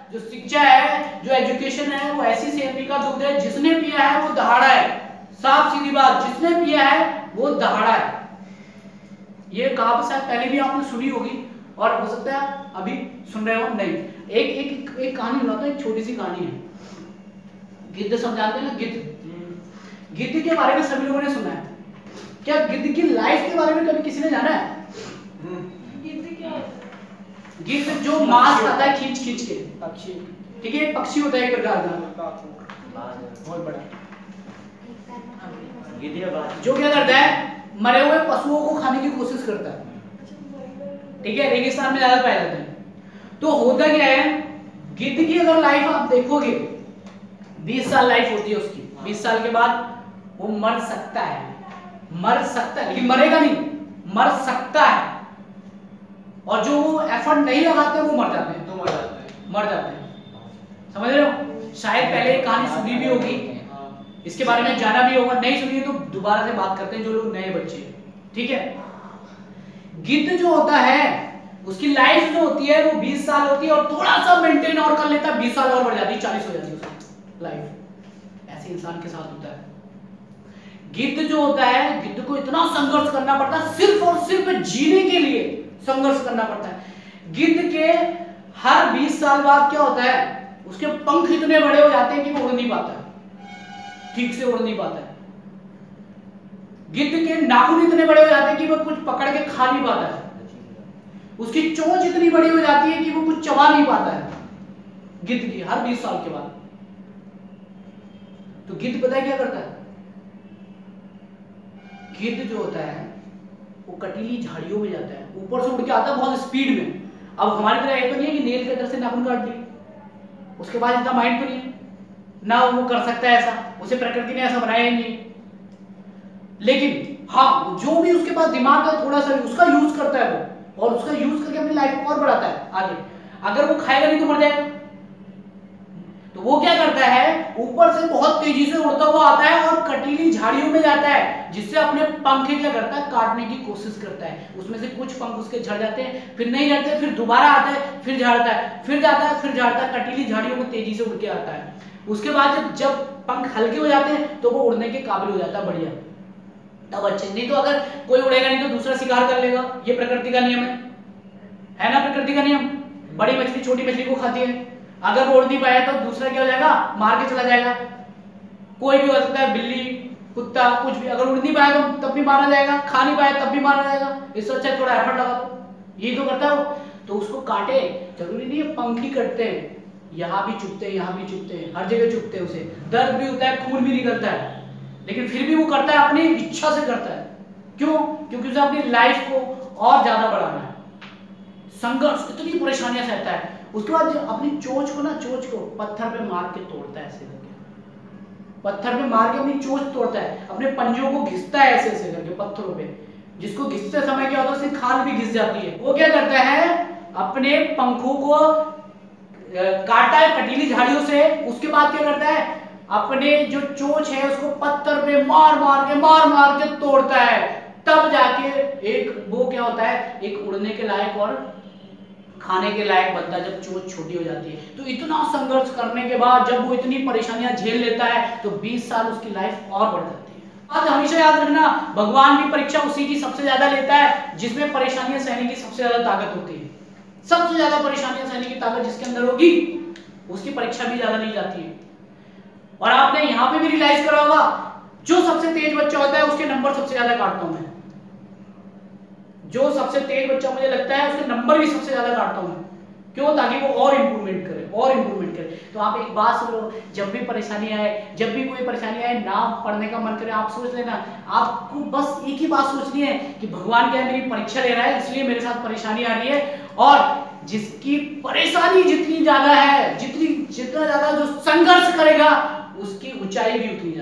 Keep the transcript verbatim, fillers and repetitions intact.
जो शिक्षा है, जो एजुकेशन है, वो ऐसी सेहरी का दूध है जिसने पिया है वो दहाड़ा है। साफ सीधी बात, जिसने पिया है वो दहाड़ा है। ये कहावत शायद पहले भी आपने सुनी होगी और हो सकता है अभी सुन रहे हो नहीं। एक एक एक कहानी सुनाता हूं, एक छोटी सी कहानी है। गिद्ध समझाते हैं ना, गिद्ध गिद्ध के बारे में सभी लोगों ने सुना है। क्या गिद्ध की लाइफ के बारे में कभी किसी ने जाना है? गिद्ध क्या होता है? गिद्ध जो मांस खाता है खींच खींच के, पक्षी, ठीक है, पक्षी होता है एक प्रकार का बहुत बड़ा। जो क्या करता है, मरे हुए पशुओं को खाने की कोशिश करता है, ठीक है, रेगिस्तान में ज्यादा पाए जाते हैं। तो होता क्या है, गिद्ध की अगर लाइफ आप देखोगे, बीस साल लाइफ होती है उसकी। बीस साल के बाद वो मर सकता है, मर सकता है, लेकिन मरेगा नहीं, मर सकता है। और जो वो एफर्ट नहीं लगाते वो मर जाते हैं, तो मर जाते हैं, मर जाते हैं। समझ रहे हो? शायद पहले एक कहानी सुनी भी होगी, इसके बारे में जाना भी होगा, नहीं सुनिए तो दोबारा से बात करते हैं जो लोग नए बच्चे, ठीक है। गिद्ध जो होता है उसकी लाइफ जो होती है वो बीस साल होती है और थोड़ा सा मेंटेन और कर लेता है, बीस साल और बढ़ जाती है, चालीस हो जाती है उसकी लाइफ। ऐसे इंसान के साथ होता है। गिद्ध जो होता है, गिद्ध को इतना संघर्ष करना पड़ता है, सिर्फ और सिर्फ जीने के लिए संघर्ष करना पड़ता है। गिद्ध के हर बीस साल बाद क्या होता है, उसके पंख इतने बड़े हो जाते हैं कि वो उड़ नहीं पाता है, ठीक से उड़ नहीं पाता है। गिद्ध के नाखून इतने बड़े हो जाते हैं कि वो कुछ पकड़ के खा नहीं पाता है। उसकी चोंच इतनी बड़ी हो जाती है कि वो कुछ चबा नहीं पाता है, गिद्ध की हर बीस साल के बाद। तो गिद्ध पता है क्या करता है? गिद्ध जो होता है वो कटीली झाड़ियों में जाता है, ऊपर से उड़ के आता है बहुत स्पीड में। अब हमारी तरह ये तो नहीं है कि नेल कटर से नाखून काट लिए, उसके बाद इतना माइंड तो नहीं है ना वो कर सकता है ऐसा, उसे प्रकृति ने ऐसा बनाया ही नहीं। लेकिन हाँ, जो भी उसके पास दिमाग है थोड़ा सा उसका यूज करता है वो, और उसका यूज करके अपनी लाइफ को और बढ़ाता है आगे। अगर वो खाएगा नहीं तो मर जाएगा। तो वो क्या करता है, ऊपर से बहुत तेजी से उड़ता हुआ आता है और कटीली झाड़ियों में जाता है, जिससे अपने पंख क्या करता है, काटने की कोशिश करता है। उसमें से कुछ पंख उसके झड़ जाते हैं, फिर नहीं झड़ते, फिर दोबारा आता है, फिर झाड़ता है, फिर जाता है, फिर झाड़ता है, कटीली झाड़ियों में तेजी से उड़ के आता है। उसके बाद जब जब पंख हल्के हो जाते हैं तो वो उड़ने के काबिल हो जाता है, बढ़िया, तब अच्छे। नहीं तो अगर कोई उड़ेगा नहीं तो दूसरा शिकार कर लेगा, ये प्रकृति का नियम है, है ना, प्रकृति का नियम। बड़ी मछली छोटी मछली को खाती है, अगर वो उड़ नहीं पाया तो दूसरा क्या हो जाएगा, मार के चला जाएगा। कोई भी हो सकता है, बिल्ली, कुत्ता, कुछ भी, अगर उड़ नहीं पाया तो तब भी मारा जाएगा, खा नहीं पाया तब भी मारा जाएगा। इससे अच्छा थोड़ा एफर्ट लगा दो, यही तो करता है वो। तो उसको काटे, जरूरी नहीं है पंख ही कटते हैं, यहाँ भी चुभते हैं, यहाँ भी चुभते हैं, हर जगह चुभते हैं, उसे दर्द भी होता है, खून भी निकलता है, लेकिन फिर भी वो करता है, अपनी इच्छा से करता है। क्यों? क्योंकि उसे अपनी लाइफ को और ज्यादा बढ़ाना है। संघर्ष, इतनी परेशानियां सहता है। उसके बाद अपनी चोंच को ना, चोंच को पत्थर पे मार के तोड़ता है, ऐसे करके पत्थर पे मार के अपनी चोंच तोड़ता है, अपने पंजों को घिसता है ऐसे ऐसे करके पत्थरों पे, जिसको घिसते समय क्या होता है, उसकी खाल भी घिस जाती है। वो क्या करता है, अपने पंखों को काटा है कटीली झाड़ियों से, उसके बाद क्या करता है, अपने जो चोंच है उसको पत्थर पे मार मार के मार मार के तोड़ता है। तब जाके एक वो क्या होता है, एक उड़ने के लायक और खाने के लायक बनता है, जब चोंच छोटी हो जाती है। तो इतना संघर्ष करने के बाद जब वो इतनी परेशानियां झेल लेता है तो बीस साल उसकी लाइफ और बढ़ जाती है। बात हमेशा याद रखना, भगवान की परीक्षा उसी की सबसे ज्यादा लेता है जिसमें परेशानियां सहने की सबसे ज्यादा ताकत होती है। सबसे ज्यादा परेशानियां सहने की ताकत जिसके अंदर होगी उसकी परीक्षा भी ज्यादा ली जाती है। और आपने यहां पे भी रियलाइज करा होगा, जो सबसे तेज बच्चा होता है उसके नंबर सबसे ज्यादा काटता हूं मैं। जो सबसे तेज बच्चा मुझे लगता है उसके नंबर भी सबसे ज्यादा काटता हूं मैं। क्यों? ताकि वो और इंप्रूवमेंट करे, और इंप्रूवमेंट करे। तो आप एक बात सुनो, जब भी परेशानी आए, जब भी कोई परेशानी आए, ना पढ़ने का मन करे, आप सोच लेना, आपको बस एक ही बात सोचनी है कि भगवान क्या मेरी परीक्षा ले रहा है, इसलिए मेरे साथ परेशानी आ रही है। और जिसकी परेशानी जितनी ज्यादा है, जितनी जितना ज्यादा जो संघर्ष करेगा, उसकी ऊंचाई भी उतनी